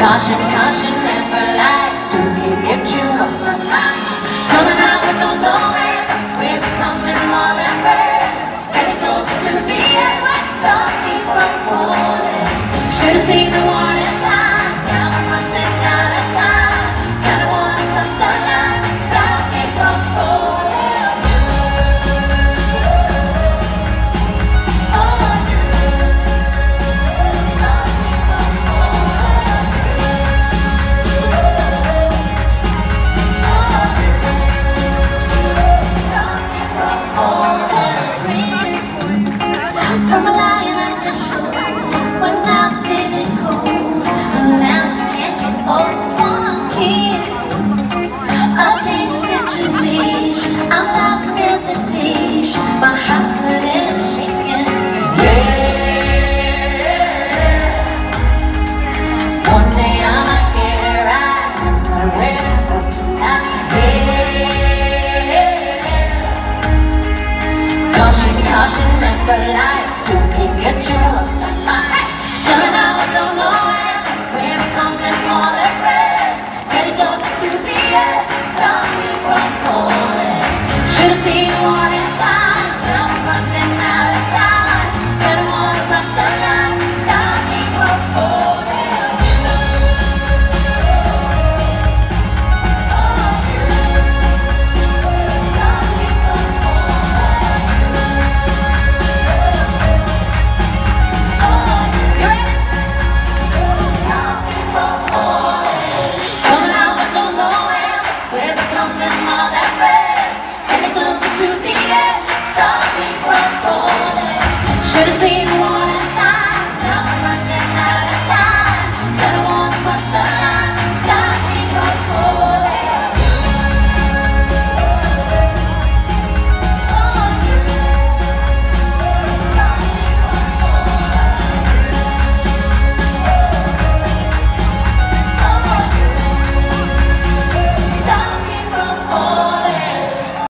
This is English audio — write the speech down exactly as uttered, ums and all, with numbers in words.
Caution, caution, amber lights to get you off my mind. Don't know how, but don't know when. We're becoming more than friends, getting closer to the end. When something from falling, should've seen the warning signs. Now we're running out of time. Kinda wanna cross the line, stop me from falling. Oh, stop me from falling. From a lion on the shore, when I'm feeling cold, around can't get old, one kid. A dangerous situation, I'm lost in hesitation, my heart's a little shaking. Yeah, one day I might get it right, I'm ready for tonight. Yeah, caution, caution, amber lights to get you off my mind. Don't know, I don't know when. We're becoming more than friends, getting closer to the end. Stop me from falling. Should've seen the warning signs. Now we're running out of time. Don't wanna cross the line. Stop me from falling. Oh, stop me from falling. Should've seen